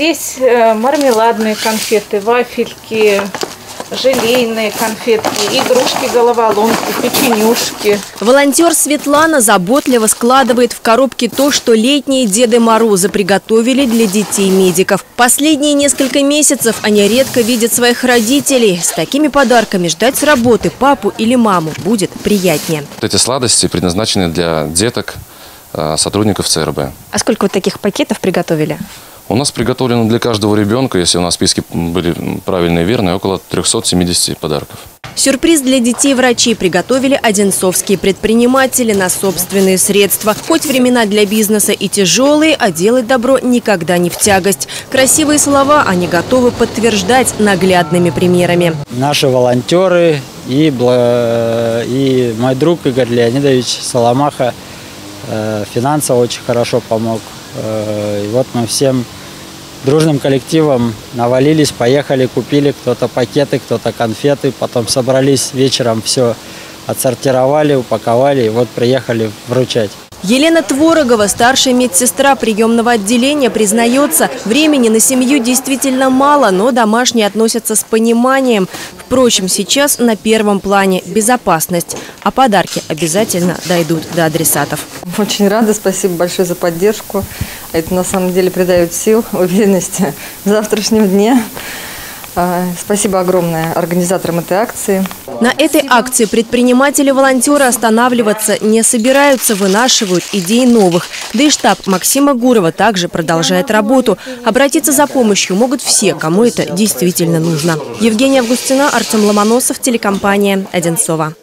Здесь мармеладные конфеты, вафельки, желейные конфетки, игрушки-головоломки, печенюшки. Волонтер Светлана заботливо складывает в коробки то, что летние Деды Морозы приготовили для детей-медиков. Последние несколько месяцев они редко видят своих родителей. С такими подарками ждать с работы папу или маму будет приятнее. Эти сладости предназначены для деток, сотрудников ЦРБ. А сколько вот таких пакетов приготовили? У нас приготовлено для каждого ребенка, если у нас списки были правильные и верные, около 370 подарков. Сюрприз для детей врачи приготовили одинцовские предприниматели на собственные средства. Хоть времена для бизнеса и тяжелые, а делать добро никогда не в тягость. Красивые слова они готовы подтверждать наглядными примерами. Наши волонтеры и мой друг Игорь Леонидович Соломаха финансово очень хорошо помог. И вот мы всем дружным коллективом навалились, поехали, купили кто-то пакеты, кто-то конфеты, потом собрались вечером, все отсортировали, упаковали и вот приехали вручать. Елена Творогова, старшая медсестра приемного отделения, признается, времени на семью действительно мало, но домашние относятся с пониманием. Впрочем, сейчас на первом плане безопасность, а подарки обязательно дойдут до адресатов. Очень рада, спасибо большое за поддержку. Это на самом деле придает сил, уверенности в завтрашнем дне. Спасибо огромное организаторам этой акции. На этой акции предприниматели-волонтеры останавливаться не собираются, вынашивают идеи новых. Да и штаб Максима Гурова также продолжает работу. Обратиться за помощью могут все, кому это действительно нужно. Евгения Августина, Артем Ломоносов, телекомпания «Одинцова».